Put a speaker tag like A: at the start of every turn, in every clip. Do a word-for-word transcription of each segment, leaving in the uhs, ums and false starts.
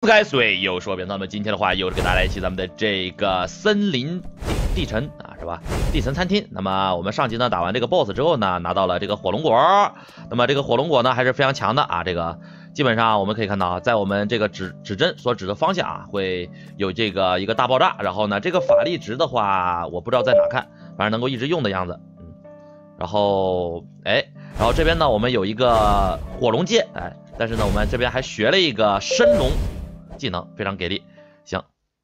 A: 开水又说遍，那么今天的话又是给大家一起咱们的这个森林地城啊，是吧？地城餐厅。那么我们上集呢打完这个 boss 之后呢，拿到了这个火龙果。那么这个火龙果呢还是非常强的啊，这个基本上我们可以看到，在我们这个指指针所指的方向啊，会有这个一个大爆炸。然后呢，这个法力值的话，我不知道在哪看，反正能够一直用的样子。嗯，然后哎，然后这边呢我们有一个火龙剑，哎，但是呢我们这边还学了一个升龙。技能非常给力，行，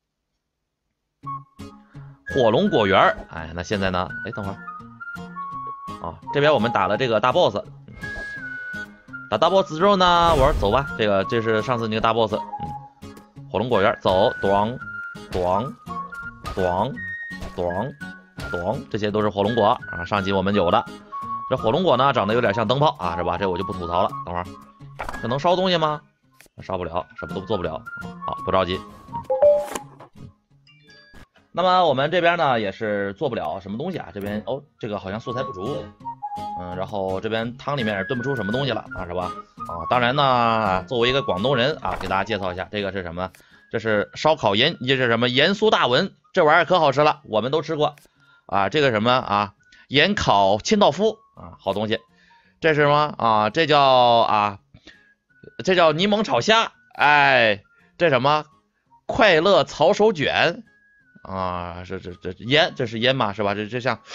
A: 火龙果园，哎，那现在呢？哎，等会儿，啊，这边我们打了这个大 boss， 打大 boss 之后呢，我说走吧，这个这是上次那个大 boss， 嗯，火龙果园走，咣咣咣咣咣，这些都是火龙果啊，上集我们有的。这火龙果呢，长得有点像灯泡啊，是吧？这我就不吐槽了。等会儿，这能烧东西吗？烧不了，什么都做不了。好，不着急。嗯、那么我们这边呢也是做不了什么东西啊。这边哦，这个好像素材不足。嗯，然后这边汤里面也炖不出什么东西了啊，是吧？啊，当然呢，作为一个广东人啊，给大家介绍一下，这个是什么？这是烧烤盐，这是什么？盐酥大文，这玩意儿可好吃了，我们都吃过啊。这个什么啊？盐烤清道夫啊，好东西。这是什么啊？这叫啊。这叫柠檬炒虾，哎，这什么快乐草手卷啊？这这这烟，这是烟嘛，是吧？这这像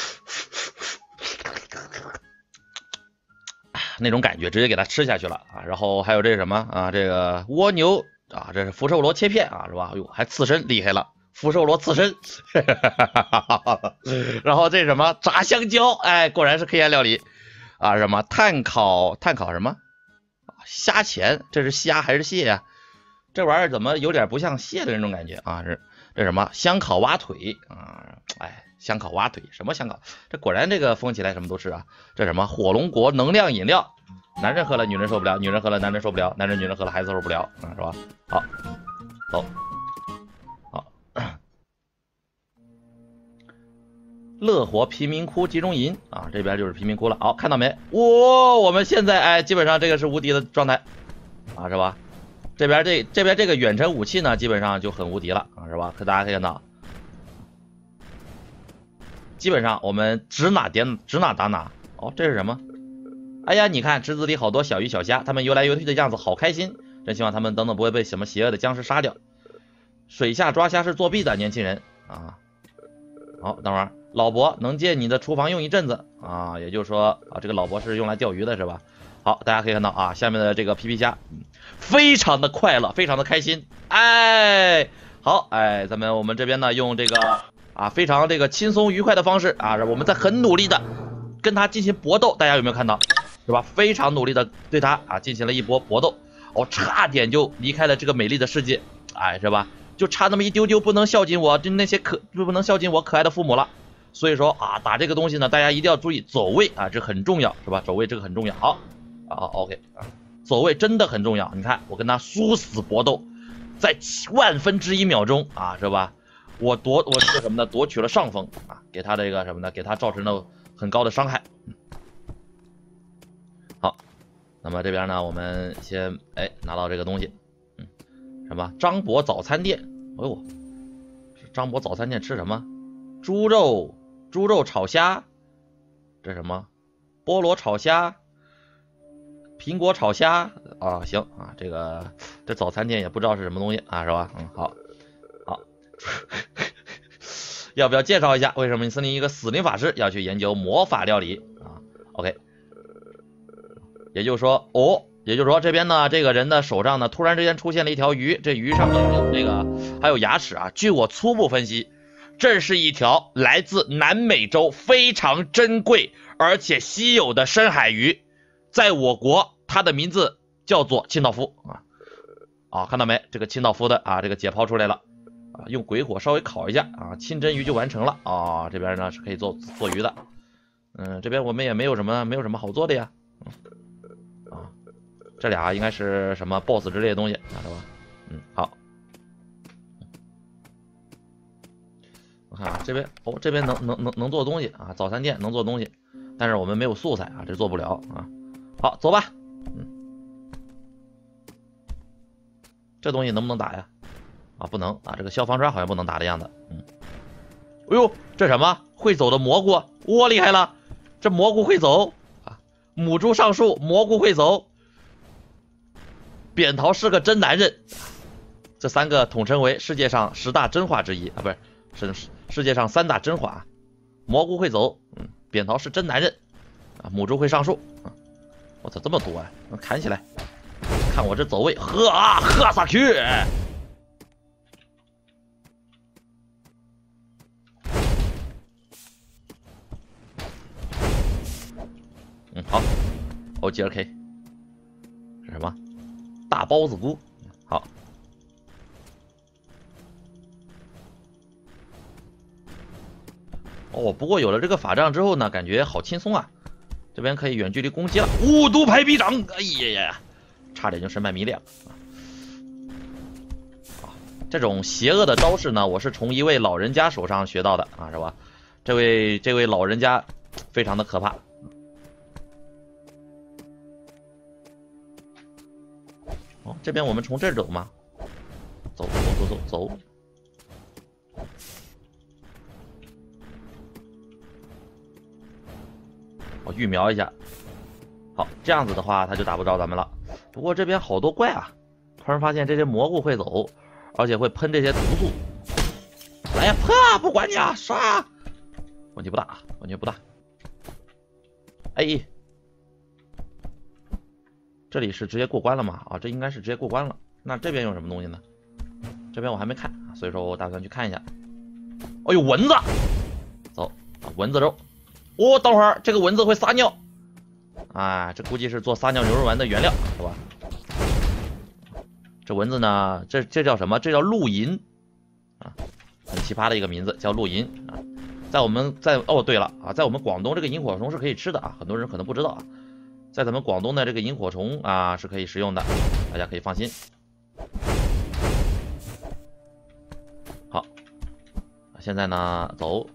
A: 那种感觉，直接给它吃下去了啊。然后还有这是什么啊？这个蜗牛啊，这是福寿螺切片啊，是吧？哎呦，还刺身厉害了，福寿螺刺身。然后这是什么炸香蕉？哎，果然是黑暗料理啊。什么炭烤炭烤什么？虾钳，这是虾还是蟹呀、啊？这玩意儿怎么有点不像蟹的那种感觉啊？是这什么香烤蛙腿啊？哎，香烤蛙腿什么香烤？这果然这个疯起来什么都吃啊！这什么火龙果能量饮料，男人喝了女人受不了，女人喝了男人受不了，男人女人喝了孩子受不了啊，是吧？好，走，好，乐活贫民窟集中营啊，这边就是贫民窟了。好，看到没？哇、哦，我们现在哎，基本上这个是无敌的状态啊，是吧？这边这这边这个远程武器呢，基本上就很无敌了啊，是吧？可大家可以看到，基本上我们指哪点指哪打哪。哦，这是什么？哎呀，你看池子里好多小鱼小虾，它们游来游去的样子好开心，真希望它们等等不会被什么邪恶的僵尸杀掉。水下抓虾是作弊的年轻人啊。好，等会儿。老伯能借你的厨房用一阵子啊，也就是说啊，这个老伯是用来钓鱼的是吧？好，大家可以看到啊，下面的这个皮皮虾，嗯，非常的快乐，非常的开心，哎，好，哎，咱们我们这边呢用这个啊非常这个轻松愉快的方式啊，我们在很努力的跟他进行搏斗，大家有没有看到？是吧？非常努力的对他啊进行了一波搏斗，哦，差点就离开了这个美丽的世界，哎，是吧？就差那么一丢丢，不能孝敬我，就那些可不能孝敬我可爱的父母了。所以说啊，打这个东西呢，大家一定要注意走位啊，这很重要，是吧？走位这个很重要。好，啊 ，OK 啊，走位真的很重要。你看，我跟他殊死搏斗，在万分之一秒钟啊，是吧？我夺我这个什么呢？夺取了上风啊，给他这个什么呢？给他造成了很高的伤害。嗯、好，那么这边呢，我们先哎拿到这个东西，嗯，什么？张博早餐店。哎呦，张博早餐店吃什么？猪肉。猪肉炒虾，这什么？菠萝炒虾，苹果炒虾啊，行啊，这个这早餐店也不知道是什么东西啊，是吧？嗯，好，好，要不要介绍一下为什么你森林一个死灵法师要去研究魔法料理啊 ？OK， 也就是说，哦，也就是说这边呢，这个人的手上呢，突然之间出现了一条鱼，这鱼上面有这个还有牙齿啊。据我初步分析。这是一条来自南美洲非常珍贵而且稀有的深海鱼，在我国它的名字叫做清道夫啊啊，看到没？这个清道夫的啊，这个解剖出来了啊，用鬼火稍微烤一下啊，清蒸鱼就完成了啊。这边呢是可以做做鱼的，嗯，这边我们也没有什么没有什么好做的呀，嗯、啊，这俩应该是什么 boss 之类的东西啊，是吧？嗯，好。啊，这边哦，这边能能能能做东西啊，早餐店能做东西，但是我们没有素材啊，这做不了啊。好，走吧。嗯， 这东西能不能打呀？啊，不能啊，这个消防栓好像不能打的样子。嗯，哎呦，这什么会走的蘑菇？哇，厉害了！这蘑菇会走啊！母猪上树，蘑菇会走。扁桃是个真男人。这三个统称为世界上十大真话之一啊，不是是世界上三大真话。蘑菇会走，嗯，扁桃是真男人啊，母猪会上树。啊、我操，这么多啊！砍起来！看我这走位，喝啊，喝下去！嗯，好 ，O G 二 K， 是什么？大包子菇，好。哦，不过有了这个法杖之后呢，感觉好轻松啊！这边可以远距离攻击了，五毒排比掌，哎呀呀，差点就身败名裂了啊！这种邪恶的招式呢，我是从一位老人家手上学到的啊，是吧？这位这位老人家非常的可怕。哦，这边我们从这儿走吗？走走走走走。我预瞄一下，好，这样子的话他就打不着咱们了。不过这边好多怪啊！突然发现这些蘑菇会走，而且会喷这些毒素。来呀，啪！不管你啊，杀！问题不大，问题不大。哎，这里是直接过关了吗？啊，这应该是直接过关了。那这边有什么东西呢？这边我还没看，所以说我打算去看一下。哎呦，蚊子！走，蚊子肉。哦，等会儿这个蚊子会撒尿，啊，这估计是做撒尿牛肉丸的原料，是吧？这蚊子呢，这这叫什么？这叫露银啊，很奇葩的一个名字，叫露银啊。在我们在哦，对了啊，在我们广东这个萤火虫是可以吃的啊，很多人可能不知道啊，在咱们广东的这个萤火虫啊是可以食用的，大家可以放心。好，现在呢，走。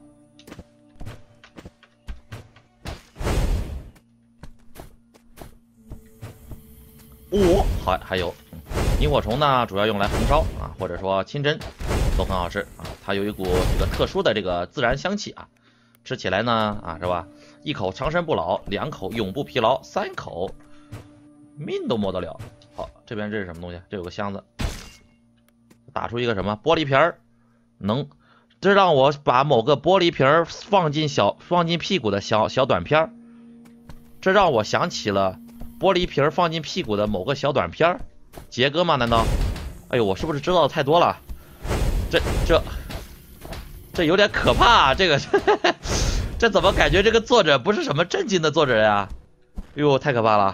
A: 哦，还还有，萤火虫呢，主要用来红烧啊，或者说清蒸，都很好吃啊。它有一股这个特殊的这个自然香气啊，吃起来呢啊是吧？一口长生不老，两口永不疲劳，三口命都没得了。好，这边这是什么东西？这有个箱子，打出一个什么玻璃瓶儿，能，这让我把某个玻璃瓶儿放进小放进屁股的小小短片儿，这让我想起了。玻璃瓶放进屁股的某个小短片儿，杰哥吗？难道？哎呦，我是不是知道的太多了？这这这有点可怕啊！这个这怎么感觉这个作者不是什么正经的作者呀？哎呦，太可怕了！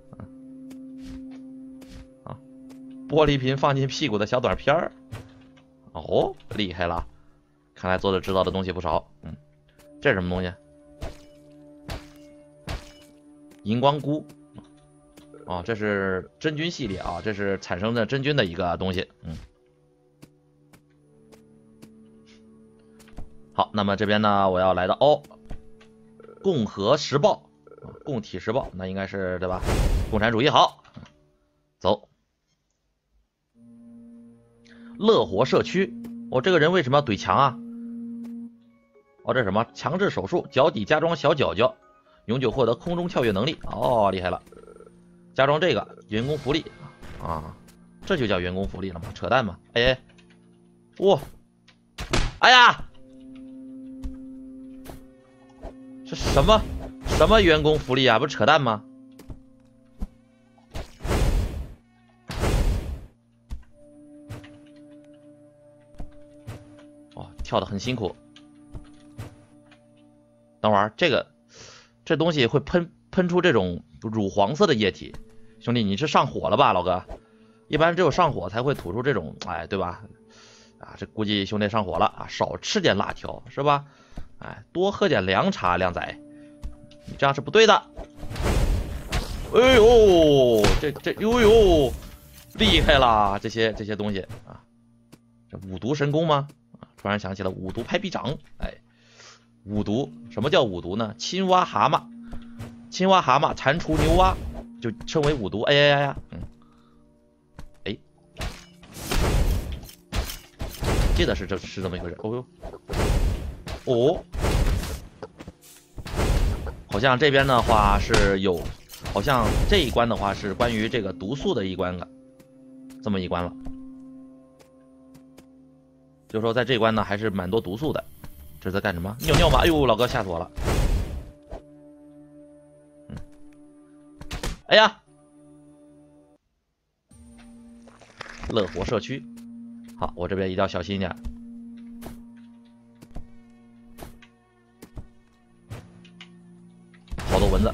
A: 啊，玻璃瓶放进屁股的小短片儿，哦，厉害了！看来作者知道的东西不少。嗯，这是什么东西？荧光菇。哦，这是真菌系列啊，这是产生的真菌的一个东西。嗯，好，那么这边呢，我要来到哦，共和时报，共体时报，那应该是对吧？共产主义好，走。乐活社区，哦，这个人为什么要怼墙啊？哦，这是什么？强制手术，脚底加装小脚脚，永久获得空中跳跃能力。哦，厉害了。加装这个员工福利啊，这就叫员工福利了吗？扯淡嘛！哎，哇、哦，哎呀，这什么什么员工福利啊？不是扯淡吗？哦，跳得很辛苦。等会儿这个这东西会喷喷出这种乳黄色的液体。兄弟，你是上火了吧，老哥？一般只有上火才会吐出这种，哎，对吧？啊，这估计兄弟上火了啊，少吃点辣条，是吧？哎，多喝点凉茶，靓仔，你这样是不对的。哎呦，这这，呦呦，厉害啦！这些这些东西啊，这五毒神功吗？啊，突然想起了五毒拍臂掌，哎，五毒，什么叫五毒呢？青蛙、蛤蟆、青蛙、蛤蟆、蟾蜍、牛蛙。就称为五毒，哎呀呀呀，嗯，哎， 记得是这是这么一回事。哦呦，哦，好像这边的话是有，好像这一关的话是关于这个毒素的一关了，这么一关了。就是说在这一关呢还是蛮多毒素的。这是在干什么？尿尿吗？哎呦，老哥吓死我了！嗯，哎呀，乐活社区。好，我这边一定要小心一点。好多蚊子，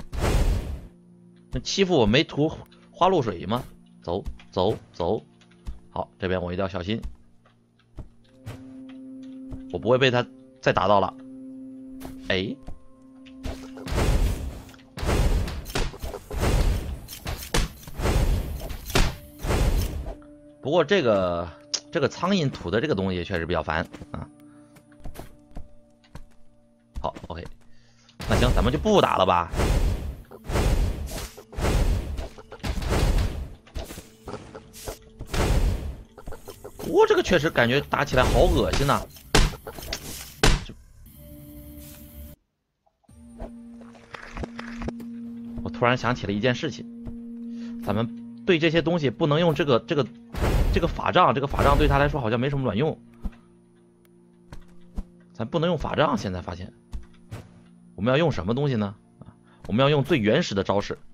A: 那欺负我没涂花露水吗？走走走，好，这边我一定要小心，我不会被他再打到了。哎，不过这个这个苍蝇吐的这个东西确实比较烦啊。好 ，OK， 那行，咱们就不打了吧。我、哦、这个确实感觉打起来好恶心呐、啊！我突然想起了一件事情，咱们对这些东西不能用这个这个这个法杖，这个法杖对他来说好像没什么卵用。咱不能用法杖，现在发现，我们要用什么东西呢？我们要用最原始的招式。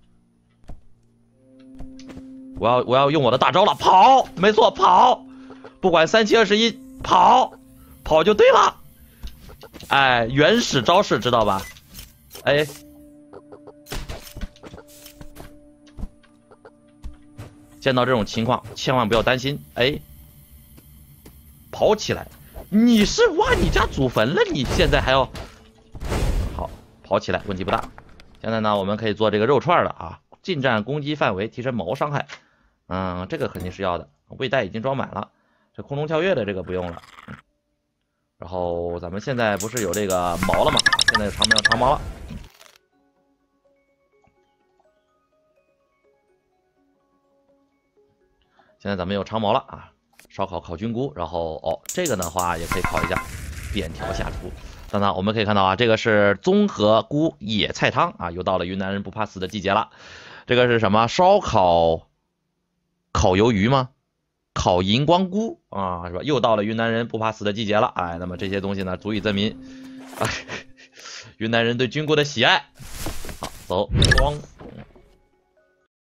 A: 我要我要用我的大招了，跑！没错，跑！不管三七二十一，跑，跑就对了。哎，原始招式知道吧？哎，见到这种情况千万不要担心，哎，跑起来！你是挖你家祖坟了？你现在还要好跑起来，问题不大。现在呢，我们可以做这个肉串了啊，近战攻击范围提升毛伤害，嗯，这个肯定是要的。胃袋已经装满了。这空中跳跃的这个不用了，嗯、然后咱们现在不是有这个毛了吗？现在有长毛长毛了。现在咱们有长毛了啊！烧烤烤菌菇，然后哦，这个的话也可以烤一下，扁条下厨。等等，我们可以看到啊，这个是综合菇野菜汤啊，又到了云南人不怕死的季节了。这个是什么？烧烤烤鱿鱼吗？烤荧光菇啊，是吧？又到了云南人不怕死的季节了，哎，那么这些东西呢，足以证明，哎，云南人对菌菇的喜爱。好，走，光。